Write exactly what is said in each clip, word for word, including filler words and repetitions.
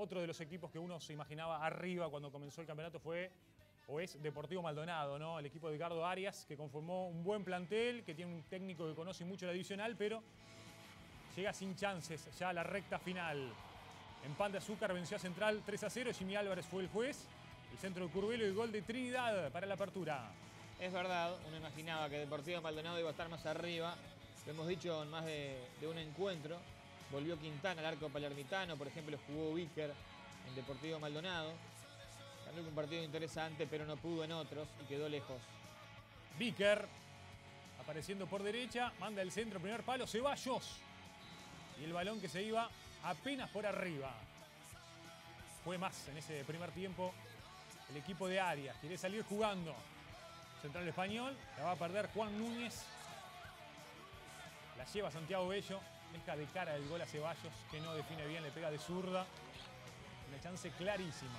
otro de los equipos que uno se imaginaba arriba cuando comenzó el campeonato fue o es Deportivo Maldonado, ¿no? El equipo de Edgardo Arias, que conformó un buen plantel, que tiene un técnico que conoce mucho la divisional, pero llega sin chances ya a la recta final. En Pan de Azúcar venció a Central tres a cero, Jimmy Álvarez fue el juez. El centro de Curvelo y gol de Trinidad para la apertura. Es verdad, uno imaginaba que Deportivo Maldonado iba a estar más arriba. Lo hemos dicho en más de, de un encuentro. Volvió Quintana al arco palermitano, por ejemplo, jugó Víker en Deportivo Maldonado. Ganó un partido interesante, pero no pudo en otros y quedó lejos. Víker, apareciendo por derecha, manda el centro, primer palo, Ceballos. Y el balón que se iba apenas por arriba. Fue más en ese primer tiempo el equipo de Arias. Quiere salir jugando. Central Español, la va a perder Juan Núñez. La lleva Santiago Bello. Deja de cara el gol a Ceballos, que no define bien, le pega de zurda. Una chance clarísima.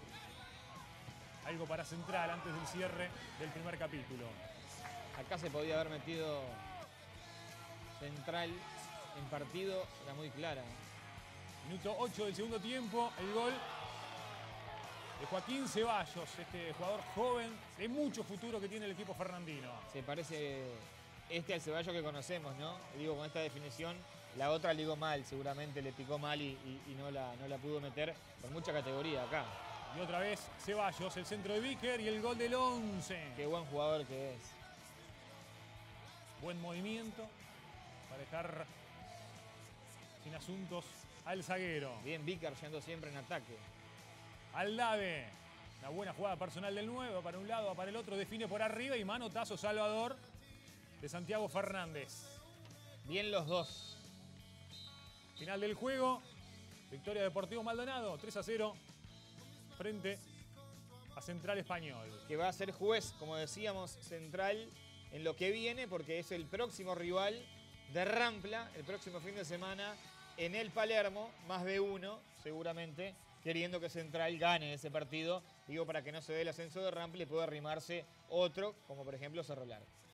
Algo para Central antes del cierre del primer capítulo. Acá se podía haber metido Central en partido, era muy clara. Minuto ocho del segundo tiempo, el gol de Joaquín Ceballos, este jugador joven de mucho futuro que tiene el equipo fernandino. Se parece este al Ceballos que conocemos, ¿no? Digo, con esta definición, la otra ligó mal, seguramente le picó mal y, y, y no, la, no la pudo meter con mucha categoría acá. Y otra vez Ceballos, el centro de Víker y el gol del once. Qué buen jugador que es. Buen movimiento para dejar sin asuntos al zaguero. Bien, Víker yendo siempre en ataque. Aldave, una buena jugada personal del nueve, para un lado, para el otro, define por arriba y manotazo Salvador de Santiago Fernández. Bien los dos. Final del juego, victoria de Deportivo Maldonado, tres a cero, frente a Central Español. Que va a ser juez, como decíamos, Central en lo que viene, porque es el próximo rival de Rampla, el próximo fin de semana, en el Palermo, más de uno, seguramente, queriendo que Central gane ese partido, digo, para que no se dé el ascenso de Rampla y pueda arrimarse otro, como por ejemplo Cerro Largo.